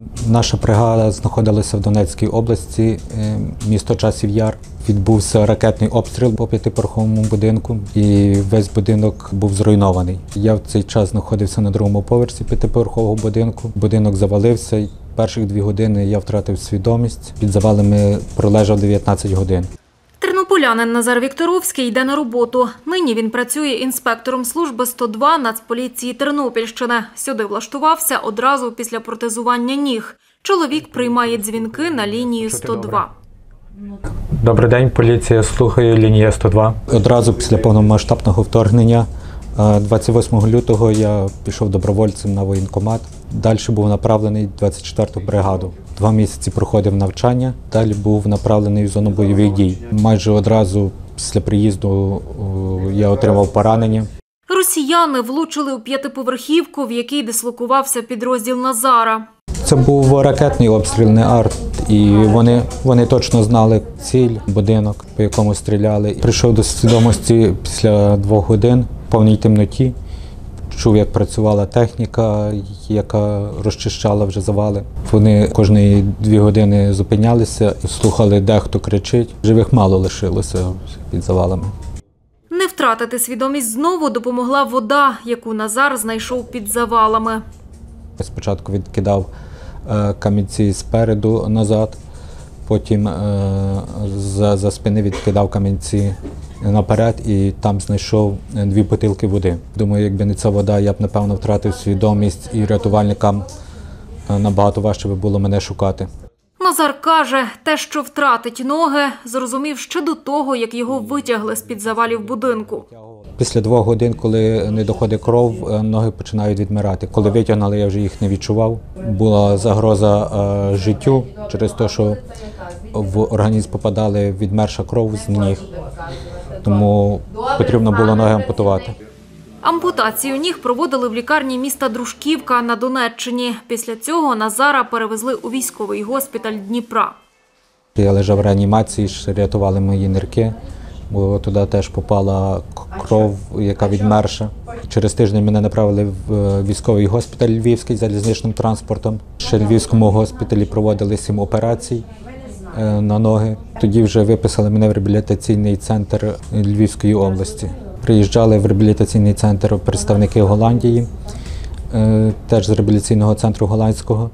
Наша бригада знаходилася в Донецькій області, місто Часів Яр. Відбувся ракетний обстріл по п'ятиповерховому будинку і весь будинок був зруйнований. Я в цей час знаходився на другому поверсі п'ятиповерхового будинку. Будинок завалився. Перших 2 години я втратив свідомість. Під завалами пролежав 19 годин. Тернополянин Назар Вікторовський йде на роботу. Нині він працює інспектором служби 102 Нацполіції Тернопільщини. Сюди влаштувався одразу після протезування ніг. Чоловік приймає дзвінки на лінію 102. Добрий день, поліція слухає, лінія 102. Одразу після повномасштабного вторгнення 28 лютого я пішов добровольцем на воєнкомат. Далі був направлений в 24-ту бригаду. 2 місяці проходив навчання, далі був направлений в зону бойових дій. Майже одразу після приїзду я отримав поранення. Росіяни влучили у п'ятиповерхівку, в якій дислокувався підрозділ Назара. Це був ракетний обстріл, не арт. І вони точно знали ціль, будинок, по якому стріляли. Прийшов до свідомості після 2 годин в повній темноті. Чув, як працювала техніка, яка розчищала вже завали. Вони кожні 2 години зупинялися і слухали, де хто кричить. Живих мало лишилося під завалами. Не втратити свідомість знову допомогла вода, яку Назар знайшов під завалами. Спочатку відкидав камінці спереду назад, потім за спини відкидав камінці наперед і там знайшов 2 бутилки води. Думаю, якби не ця вода, я б, напевно, втратив свідомість і рятувальникам набагато важче би було мене шукати. Назар каже, те, що втратить ноги, зрозумів ще до того, як його витягли з-під завалів будинку. Після 2 годин, коли не доходить кров, ноги починають відмирати. Коли витягнули, я вже їх не відчував. Була загроза життю через те, що в організм попадала відмерша кров з ніг. Тому потрібно було ноги ампутувати. Ампутацію ніг проводили в лікарні міста Дружківка на Донеччині. Після цього Назара перевезли у військовий госпіталь Дніпра. Я лежав в реанімації, рятували мої нирки, бо туди теж попала кров, яка відмерша. Через тиждень мене направили в військовий госпіталь Львівський залізничним транспортом. Ще в Львівському госпіталі проводили 7 операцій на ноги. Тоді вже виписали мене в реабілітаційний центр Львівської області. Приїжджали в реабілітаційний центр представники Голландії, теж з реабілітаційного центру голландського,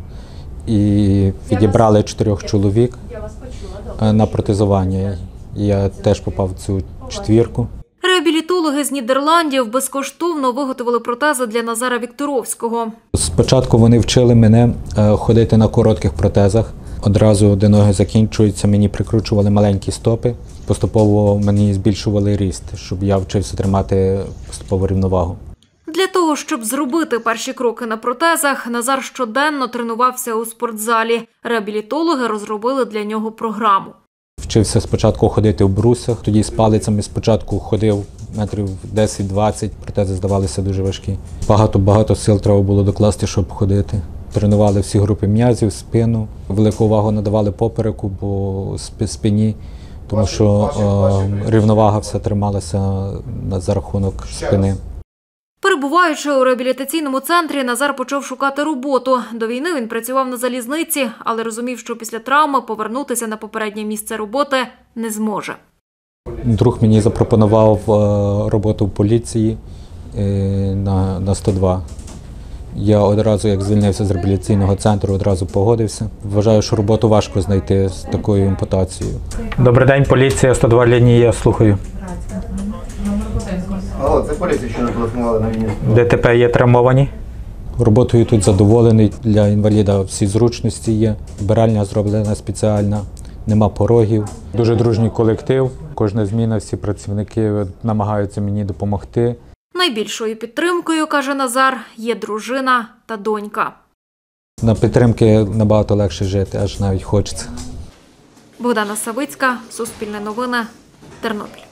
і відібрали 4 чоловік на протезування. Я теж попав в цю 4. Реабілітологи з Нідерландів безкоштовно виготовили протези для Назара Вікторовського. Спочатку вони вчили мене ходити на коротких протезах. Одразу, де ноги закінчуються, мені прикручували маленькі стопи. Поступово мені збільшували ріст, щоб я вчився тримати поступову рівновагу. Для того, щоб зробити перші кроки на протезах, Назар щоденно тренувався у спортзалі. Реабілітологи розробили для нього програму. Вчився спочатку ходити в брусях, тоді з палицями спочатку ходив метрів 10-20, протези здавалися дуже важкі. Багато сил треба було докласти, щоб ходити. Тренували всі групи м'язів, спину, велику увагу надавали попереку, бо спині, тому що рівновага вся трималася за рахунок спини. Перебуваючи у реабілітаційному центрі, Назар почав шукати роботу. До війни він працював на залізниці, але розумів, що після травми повернутися на попереднє місце роботи не зможе. Друг мені запропонував роботу в поліції на 102. Я одразу, як звільнився з реабілітаційного центру, одразу погодився. Вважаю, що роботу важко знайти з такою ампутацією. Добрий день, поліція 102, лінія, слухаю. Алло, це поліція, що не телефонували на лінію. ДТП є травмовані? Роботою тут задоволений. Для інваліда всі зручності є. Вбиральня зроблена спеціальна, нема порогів. Дуже дружній колектив. Кожна зміна, всі працівники намагаються мені допомогти. Найбільшою підтримкою, каже Назар, є дружина та донька. На підтримки набагато легше жити, аж навіть хочеться. Богдана Савицька, Суспільне новини, Тернопіль.